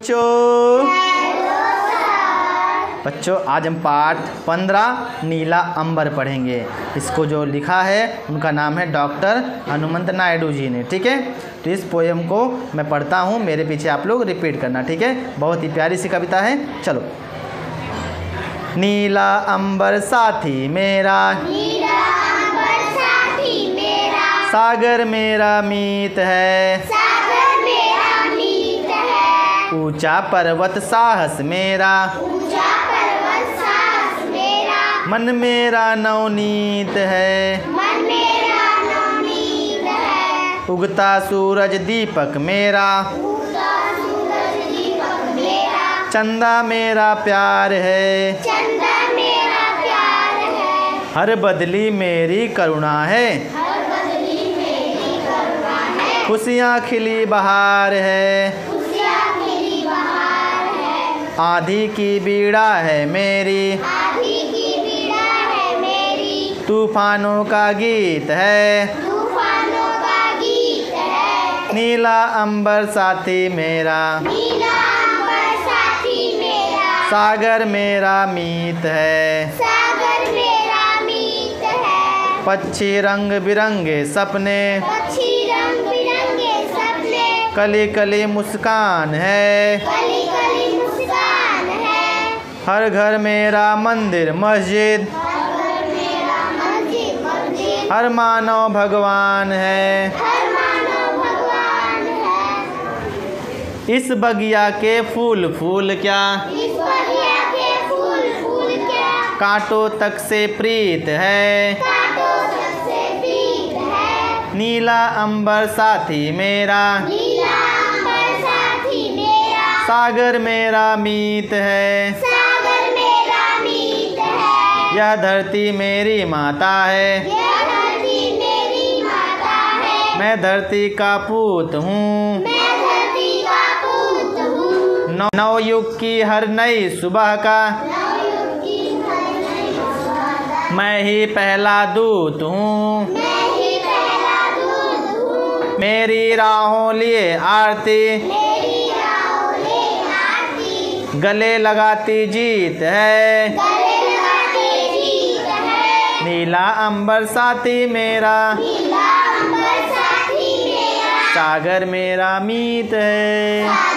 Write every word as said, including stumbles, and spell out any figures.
बच्चों। बच्चों आज हम पाठ पंद्रह नीला अंबर पढ़ेंगे। इसको जो लिखा है उनका नाम है डॉक्टर हनुमंत नायडू जी ने। ठीक है, तो इस पोएम को मैं पढ़ता हूँ, मेरे पीछे आप लोग रिपीट करना। ठीक है, बहुत ही प्यारी सी कविता है। चलो। नीला अंबर साथी मेरा, नीला अंबर साथी मेरा, सागर मेरा मीत है, सागर मेरा मीत है। ऊंचा पर्वत साहस मेरा, ऊंचा पर्वत साहस मेरा, मन मेरा नवनीत है, मन मेरा नवनीत है। उगता सूरज दीपक मेरा, उगता सूरज दीपक मेरा, चंदा मेरा प्यार है, चंदा मेरा प्यार है। हर बदली मेरी करुणा है, हर बदली मेरी करुणा है। खुशियाँ खिली बहार है, खुशियाँ खिली बहार है। आंधी की बीड़ा है मेरी, आंधी की बीड़ा है मेरी, तूफानों का गीत है, तूफानों का गीत है। नीला अंबर साथी मेरा, नीला अंबर साथी मेरा, सागर मेरा मीत है, सागर मेरा मीत है। पक्षी रंग बिरंगे सपने, पक्षी रंग बिरंगे सपने, कली कली मुस्कान है, कली कली मुस्कान है। हर घर मेरा मंदिर मस्जिद, हर घर मेरा मस्जिद मस्जिद, हर मानव भगवान है, हर मानव भगवान है। इस बगिया के फूल फूल क्या, इस बगिया के फूल फूल क्या, कांटों तक से प्रीत है, कांटों तक से प्रीत है। नीला अंबर साथी मेरा, नीला अंबर साथी मेरा, सागर मेरा मीत है, सागर मेरा मीत है। यह धरती मेरी माता है, यह धरती मेरी माता है। मैं धरती का पूत हूँ, मैं धरती का पूत हूँ। नव नवयुग की हर नई सुबह का नवयुग की हर नई सुबह, मैं ही पहला दूत हूँ, मैं ही पहला दूत हूँ। मेरी राहों लिए आरती, मेरी राहोले आरती, गले लगाती जीत है, गले लगाती जीत है। नीला अंबर साथी मेरा, नीला अंबर साथी मेरा, सागर मेरा मीत है।